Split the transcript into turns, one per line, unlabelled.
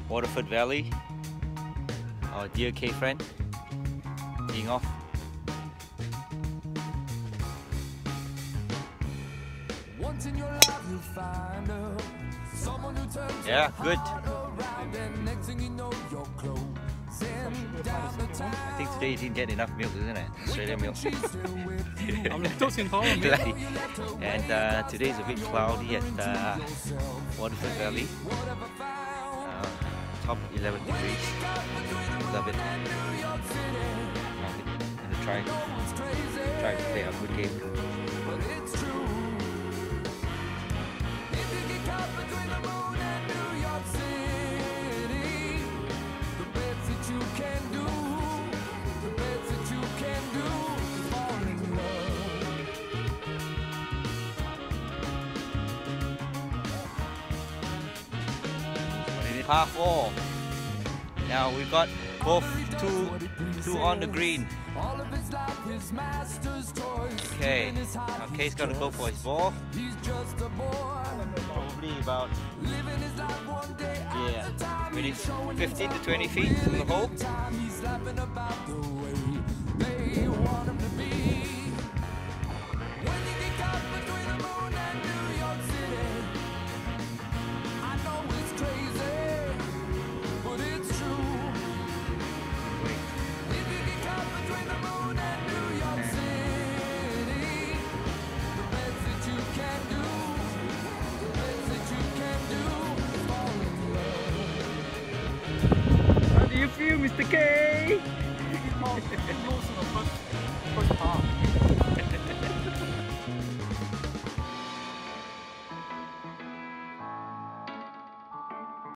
Waterford Valley. Our dear K friend being off.
Once in your life you find someone who turns
Yeah, good.
around, and next thing you know you're closing down the time.
I think today you didn't get enough milk, isn't it? Australian milk.
I'm lactose intolerant.
Bloody. And today's a bit cloudy at Waterford Valley. Top 11 degrees. Love it. And try to play a good game. Par 4. Now we've got both two on the green. Okay, now K's gonna go for his ball. Probably about 15 to 20 feet from the hole. How do you feel, Mr. K?